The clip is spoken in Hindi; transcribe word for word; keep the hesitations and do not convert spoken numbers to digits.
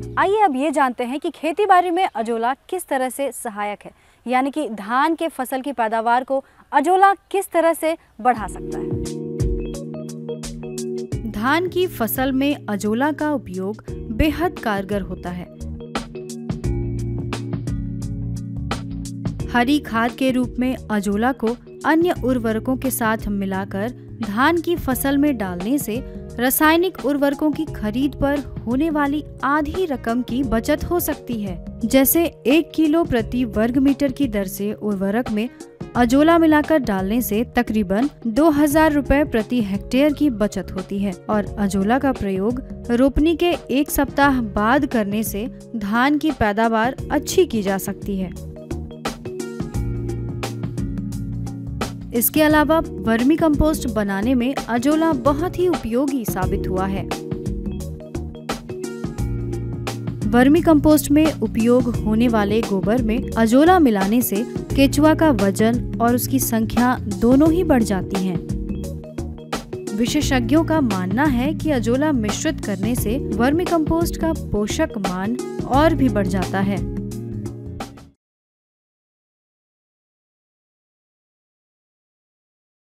आइए अब ये जानते हैं कि खेती बाड़ी में अजोला किस तरह से सहायक है, यानी कि धान के फसल की पैदावार को अजोला किस तरह से बढ़ा सकता है। धान की फसल में अजोला का उपयोग बेहद कारगर होता है। हरी खाद के रूप में अजोला को अन्य उर्वरकों के साथ मिलाकर धान की फसल में डालने से रासायनिक उर्वरकों की खरीद पर होने वाली आधी रकम की बचत हो सकती है। जैसे एक किलो प्रति वर्ग मीटर की दर से उर्वरक में अजोला मिलाकर डालने से तकरीबन दो हजार रुपए प्रति हेक्टेयर की बचत होती है और अजोला का प्रयोग रोपनी के एक सप्ताह बाद करने से धान की पैदावार अच्छी की जा सकती है। इसके अलावा वर्मी कंपोस्ट बनाने में अजोला बहुत ही उपयोगी साबित हुआ है। वर्मी कंपोस्ट में उपयोग होने वाले गोबर में अजोला मिलाने से केचुआ का वजन और उसकी संख्या दोनों ही बढ़ जाती हैं। विशेषज्ञों का मानना है कि अजोला मिश्रित करने से वर्मी कंपोस्ट का पोषक मान और भी बढ़ जाता है।